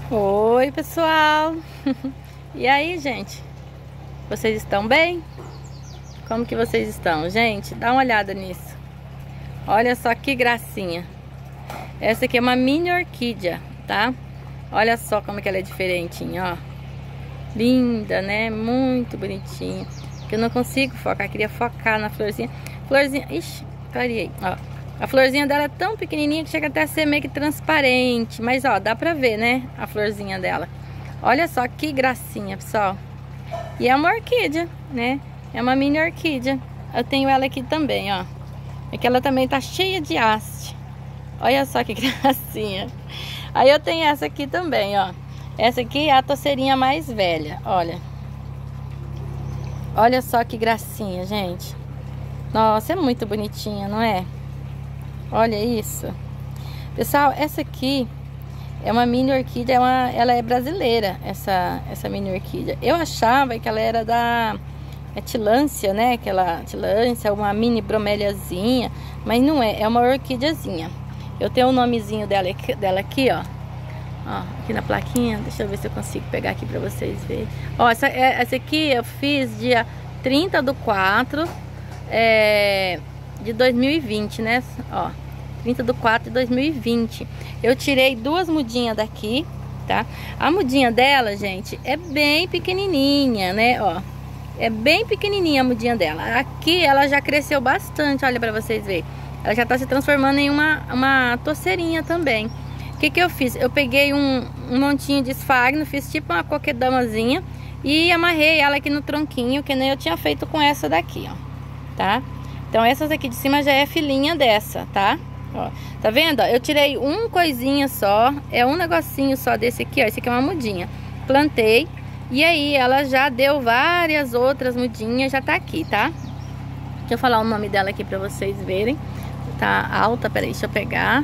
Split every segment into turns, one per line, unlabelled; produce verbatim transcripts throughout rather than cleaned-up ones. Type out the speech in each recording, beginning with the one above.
Oi, pessoal! E aí, gente? Vocês estão bem? Como que vocês estão? Gente, dá uma olhada nisso. Olha só que gracinha. Essa aqui é uma mini orquídea, tá? Olha só como que ela é diferentinha, ó. Linda, né? Muito bonitinha. Que eu não consigo focar, queria focar na florzinha. Florzinha, ixi, clareei, ó. A florzinha dela é tão pequenininha que chega até a ser meio que transparente. Mas, ó, dá pra ver, né? A florzinha dela. Olha só que gracinha, pessoal. E é uma orquídea, né? É uma mini orquídea. Eu tenho ela aqui também, ó. É que ela também tá cheia de haste. Olha só que gracinha. Aí eu tenho essa aqui também, ó. Essa aqui é a toceirinha mais velha, olha. Olha só que gracinha, gente. Nossa, é muito bonitinha, não é? Olha isso. Pessoal, essa aqui é uma mini orquídea, é uma, ela é brasileira, essa, essa mini orquídea. Eu achava que ela era da é tilância, né? Aquela tilância, uma mini broméliazinha, mas não é, é uma orquídeazinha. Eu tenho o nomezinho dela, dela aqui, ó. Ó, aqui na plaquinha, deixa eu ver se eu consigo pegar aqui pra vocês verem. Ó, essa, essa aqui eu fiz dia trinta do quatro, é... de dois mil e vinte, né? Ó, trinta do quatro de dois mil e vinte. Eu tirei duas mudinhas daqui, tá? A mudinha dela, gente, é bem pequenininha, né? Ó, é bem pequenininha a mudinha dela. Aqui ela já cresceu bastante, olha pra vocês verem. Ela já tá se transformando em uma, uma toceirinha também. O que que eu fiz? Eu peguei um, um montinho de esfagno, fiz tipo uma coquedamazinha e amarrei ela aqui no tronquinho, que nem eu tinha feito com essa daqui, ó, tá? Então essas aqui de cima já é filhinha dessa, tá? Ó, tá vendo? Eu tirei um coisinha só, é um negocinho só desse aqui, ó. Esse aqui é uma mudinha. Plantei e aí ela já deu várias outras mudinhas, já tá aqui, tá? Deixa eu falar o nome dela aqui pra vocês verem. Tá alta, peraí, deixa eu pegar.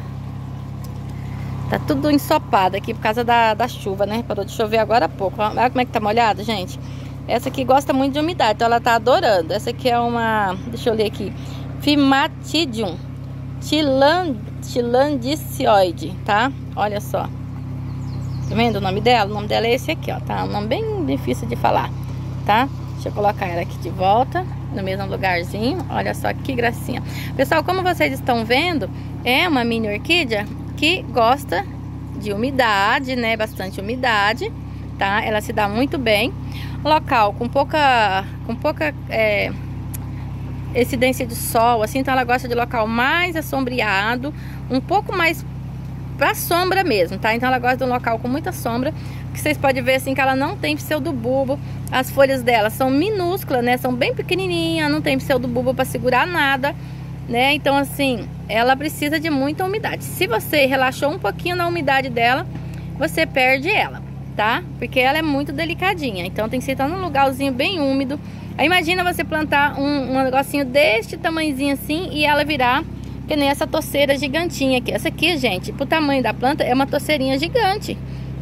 Tá tudo ensopado aqui por causa da, da chuva, né? Parou de chover agora há pouco. Olha como é que tá molhado, gente. Essa aqui gosta muito de umidade, então ela tá adorando. Essa aqui é uma, deixa eu ler aqui, Fimatidium tiland, tilandicioide, tá? Olha só. Tá vendo o nome dela? O nome dela é esse aqui, ó, tá? Um nome bem difícil de falar, tá? Deixa eu colocar ela aqui de volta, no mesmo lugarzinho. Olha só que gracinha. Pessoal, como vocês estão vendo, é uma mini orquídea que gosta de umidade, né? Bastante umidade, tá? Ela se dá muito bem. Local com pouca, com pouca é, incidência de sol, assim, então ela gosta de local mais assombreado, um pouco mais pra sombra mesmo, tá? Então ela gosta de um local com muita sombra, que vocês podem ver assim que ela não tem pseudobulbo. As folhas dela são minúsculas, né? São bem pequenininhas, não tem pseudobulbo para segurar nada, né? Então assim, ela precisa de muita umidade. Se você relaxou um pouquinho na umidade dela, você perde ela, tá? Porque ela é muito delicadinha, então tem que estar num lugarzinho bem úmido. Aí imagina você plantar um, um negocinho deste tamanhozinho assim e ela virar que nem essa toceira gigantinha aqui. Essa aqui, gente, pro tamanho da planta, é uma toceirinha gigante.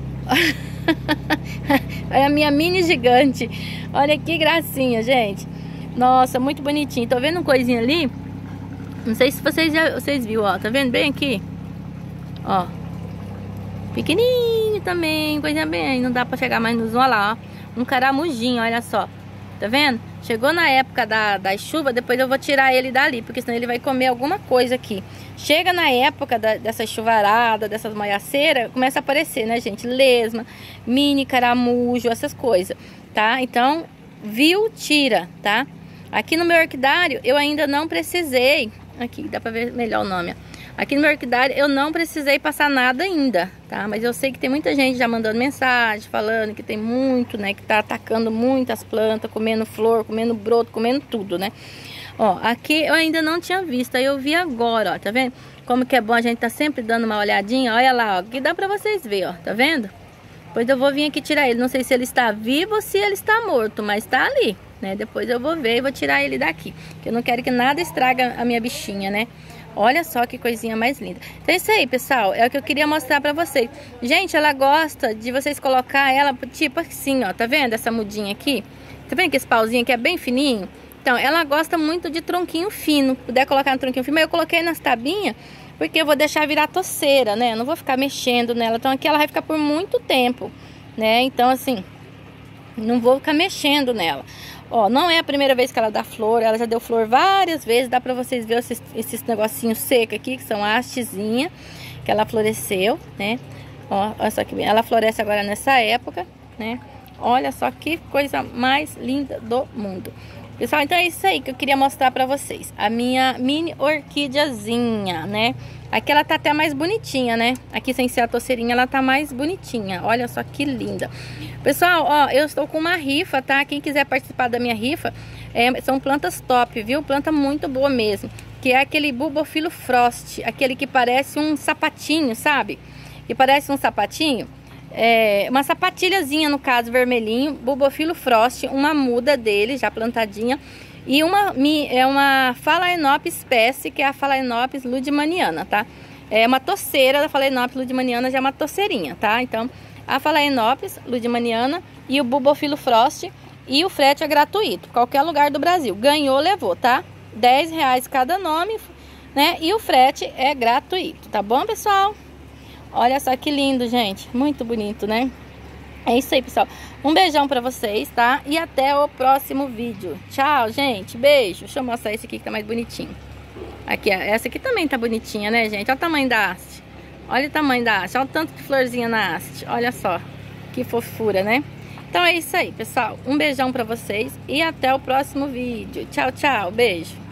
É a minha mini gigante. Olha que gracinha, gente. Nossa, muito bonitinho. Tô vendo uma coisinha ali. Não sei se vocês já vocês viram, ó. Tá vendo bem aqui? Ó. Pequenininho também, coisinha bem. Não dá pra chegar mais no zoom, olha lá, ó. Um caramujinho, olha só. Tá vendo? Chegou na época da, da chuva, depois eu vou tirar ele dali, porque senão ele vai comer alguma coisa aqui. Chega na época da, dessa chuvarada, dessas molhaceiras, começa a aparecer, né, gente? Lesma, mini caramujo, essas coisas, tá? Então, viu, tira, tá? Aqui no meu orquidário, eu ainda não precisei... Aqui, dá pra ver melhor o nome, ó. Aqui no meu orquidário eu não precisei passar nada ainda, tá? Mas eu sei que tem muita gente já mandando mensagem, falando que tem muito, né? Que tá atacando muitas plantas, comendo flor, comendo broto, comendo tudo, né? Ó, aqui eu ainda não tinha visto, aí eu vi agora, ó, tá vendo? Como que é bom a gente tá sempre dando uma olhadinha, olha lá, ó, que dá pra vocês verem, ó, tá vendo? Depois eu vou vir aqui tirar ele, não sei se ele está vivo ou se ele está morto, mas tá ali, né? Depois eu vou ver e vou tirar ele daqui, porque eu não quero que nada estraga a minha bichinha, né? Olha só que coisinha mais linda. Então é isso aí, pessoal. É o que eu queria mostrar pra vocês. Gente, ela gosta de vocês colocar ela tipo assim, ó. Tá vendo essa mudinha aqui? Tá vendo que esse pauzinho aqui é bem fininho? Então, ela gosta muito de tronquinho fino. Puder colocar no tronquinho fino. Mas eu coloquei nas tabinhas porque eu vou deixar virar toceira, né? Eu não vou ficar mexendo nela. Então aqui ela vai ficar por muito tempo, né? Então assim, não vou ficar mexendo nela. Ó, não é a primeira vez que ela dá flor, ela já deu flor várias vezes. Dá pra vocês verem esses, esses negocinhos secos aqui, que são a hastezinha, que ela floresceu, né? Ó, olha só que bem, ela floresce agora nessa época, né? Olha só que coisa mais linda do mundo. Pessoal, então é isso aí que eu queria mostrar pra vocês. A minha mini orquídeazinha, né? Aqui ela tá até mais bonitinha, né? Aqui sem ser a toceirinha, ela tá mais bonitinha. Olha só que linda. Pessoal, ó, eu estou com uma rifa, tá? Quem quiser participar da minha rifa, é, são plantas top, viu? Planta muito boa mesmo. Que é aquele Bulbophyllum Frost. Aquele que parece um sapatinho, sabe? Que parece um sapatinho. É, uma sapatilhazinha, no caso, vermelhinho. Bulbophyllum Frost, uma muda dele, já plantadinha. E uma, é uma Phalaenopsis espécie, que é a Phalaenopsis ludmaniana, tá? É uma toceira da Phalaenopsis ludmaniana, já é uma toceirinha, tá? Então, a Phalaenopsis ludmaniana e o Bulbophyllum Frost. E o frete é gratuito, qualquer lugar do Brasil. Ganhou, levou, tá? dez reais cada nome, né? E o frete é gratuito, tá bom, pessoal? Olha só que lindo, gente. Muito bonito, né? É isso aí, pessoal. Um beijão pra vocês, tá? E até o próximo vídeo. Tchau, gente. Beijo. Deixa eu mostrar esse aqui que tá mais bonitinho. Aqui, essa aqui também tá bonitinha, né, gente? Olha o tamanho da haste. Olha o tamanho da haste. Olha o tanto de florzinha na haste. Olha só. Que fofura, né? Então é isso aí, pessoal. Um beijão pra vocês e até o próximo vídeo. Tchau, tchau. Beijo.